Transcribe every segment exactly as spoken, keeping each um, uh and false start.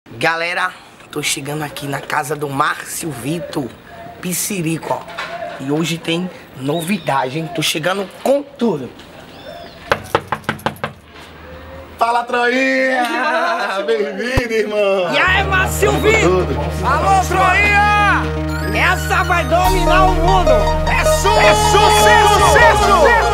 Galera, tô chegando aqui na casa do Márcio Vitor Piscirico, ó. E hoje tem novidade, hein? Tô chegando com tudo. Fala, Troinha! Bem-vindo, irmão! E aí, Márcio Vitor? Alô, Troinha! Essa vai dominar o mundo! É su é sucesso! Sucesso!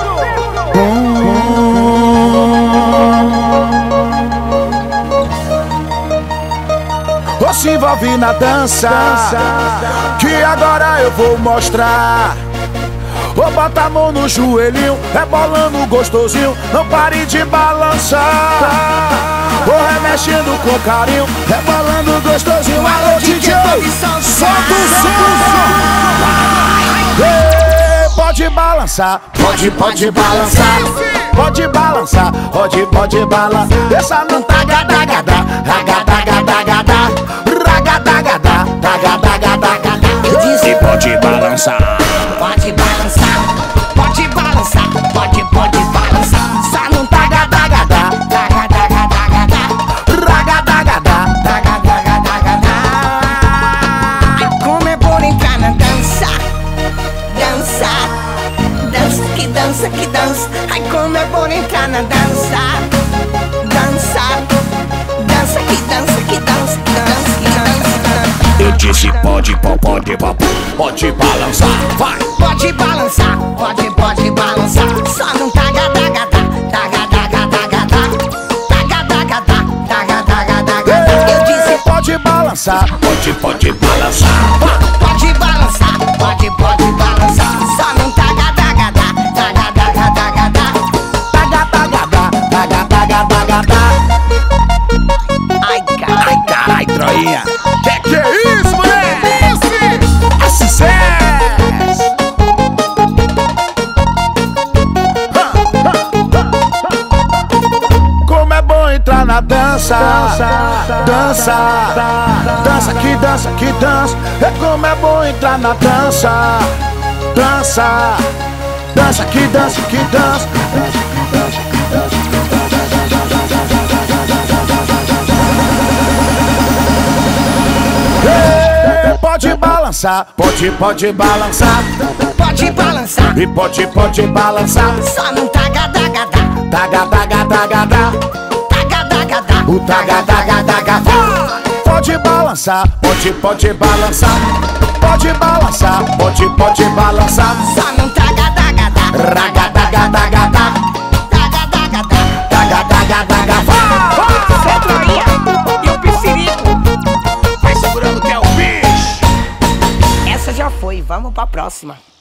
Vou se envolver na dança, que agora eu vou mostrar. Vou botar a mão no joelhinho, rebolando gostosinho, não pare de balançar. Vou remexendo com carinho, rebolando gostosinho. Alô, D J, solta o som. Pode balançar, pode, pode balançar. Pode balançar, pode, pode balançar. Essa não tá gada, gada, gada, gada, gada. Ragadagada, dagadagada. Eu disse pode balançar. Pode balançar, pode balançar, pode, pode balançar. Só não tá gada, gada, gada, gada, gada. Ragadagada, Dagadagada, gada. Ai, como é bom entrar na dança, dança, dança que dança que dança. Ai, como é bom entrar na dança, dança, dança que dança que dança, dança que dança, dança. eu disse pode, pode, pode, pode balançar, vai. Pode balançar, pode, pode balançar. Só não tá gada, gada, gada, gada, gada. Gada, gada, gada, gada, gada. Eu disse pode balançar, pode, pode balançar, vai. pode balançar, pode, pode balançar. Só não tá gada, gada, gada, gada, gada. Tagadagada, tagadagada, gada. Ai, carai, Ai, carai, Troinha. Que que é isso, moleque? É sucesso! Como é bom entrar na dança, dança, dança que dança que dança. É como é bom entrar na dança, dança, dança que dança que dança. Pode balançar, pode, pode balançar. pode balançar. E pode, pode balançar. Só não tá gada, gada, Tagadagada, gada, gada. o tagadagada. Pode balançar, pode, pode balançar. Pode balançar, pode, pode balançar. Só não tá gada, gada. Ragadagada, Dagadagada. tagadagada. Você, Troinha, e o Piscirico. Vai segurando que é o bicho. Essa já foi, vamos pra próxima.